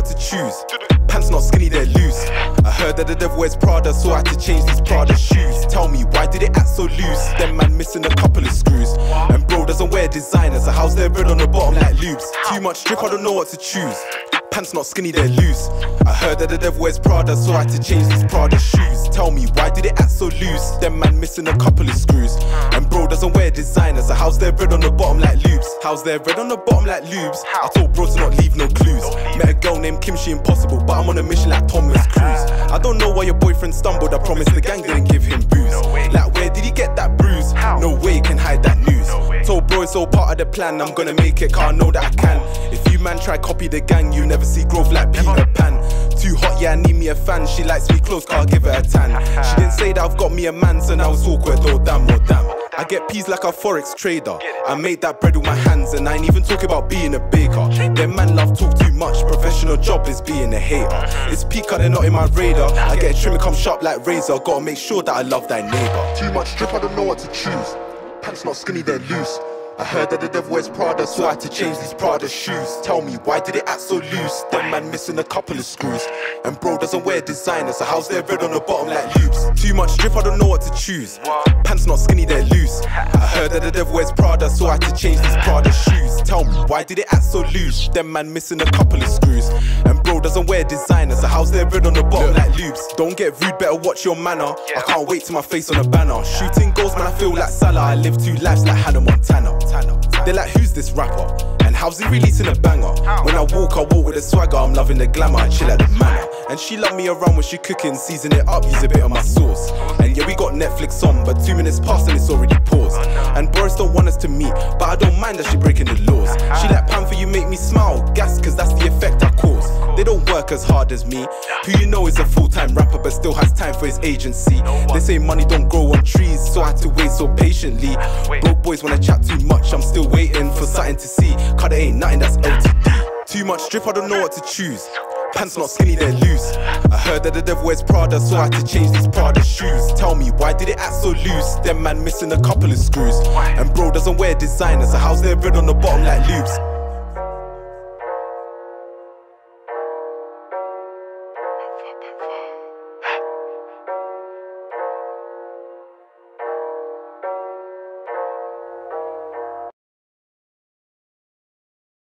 to choose. Pants not skinny, they're loose. I heard that the devil wears Prada, so I had to change these Prada shoes. Tell me, why did it act so loose? Them man missing a couple of screws. And bro doesn't wear designer, so how's there bread on the bottom like loops? Too much drip, I don't know what to choose. Pants not skinny, they're loose. I heard that the devil wears Prada, so I had to change these Prada shoes. Tell me, why did it act so loose? Them man missing a couple of screws. And bro doesn't wear designer, so how's there bread on the bottom like loops? How's there bread on the bottom like loops? I told bro to not leave no clues. Met a girl named Kim, she impossible, but I'm on a mission like Thomas Cruise. I don't know why your boyfriend stumbled, I promise the gang didn't give him booze. Like where did he get that bruise? No way you can hide that news. Told bro it's all part of the plan, I'm gonna make it, cause I know that I can. If you man try copy the gang, you never see growth like Peter Pan. Too hot, yeah, I need me a fan. She likes me close, can't give her a tan. She didn't say that I've got me a man, so now it's awkward, oh damn, oh damn. I get peas like a forex trader. I made that bread with my hands, and I ain't even talking about being a baker. Them man love talk too much, professional job is being a hater. It's peaker, they're not in my radar. I get a trim and come sharp like razor. Gotta make sure that I love thy neighbor. Too much drip, I don't know what to choose. Pants not skinny, they're loose. I heard that the devil wears Prada, so I had to change these Prada shoes. Tell me, why did it act so loose? Them man missing a couple of screws. And bro doesn't wear designer, so how's there bread on the bottom like loops? Too much drip, I don't know what to choose. Pants not skinny, they're loose. I heard that the devil wears Prada, so I had to change these Prada shoes. Tell me, why did it act so loose? Them man missing a couple of screws. And bro doesn't wear designer, so how's there bread on the bottom like loops? Don't get rude, better watch your manner. I can't wait till my face on a banner. Shooting goals, man, I feel like Salah. I live two lives like Hannah Montana. They're like, who's this rapper? And how's he releasing a banger? When I walk with a swagger. I'm loving the glamour, I chill at the manor. And she love me around when she cooking, season it up, use a bit of my sauce. And yeah, we got Netflix on, but 2 minutes past and it's already paused. And Boris don't want us to meet, but I don't mind that she breaking the laws. She like, Panther, you make me smile, gas, cause that's the effect I cause. They don't work as hard as me. Who you know is a full-time rapper, but still has time for his agency. They say money don't grow on trees, so I had to wait so patiently. Broke boys wanna chat too much, I'm still waiting for something to see. Cause there ain't nothing that's LTD. Too much drip, I don't know what to choose. Pants not skinny, they're loose. I heard that the devil wears Prada, so I had to change these Prada shoes. Tell me, why did it act so loose? Them man missing a couple of screws. And bro doesn't wear designer, so how's there bread on the bottom like loops?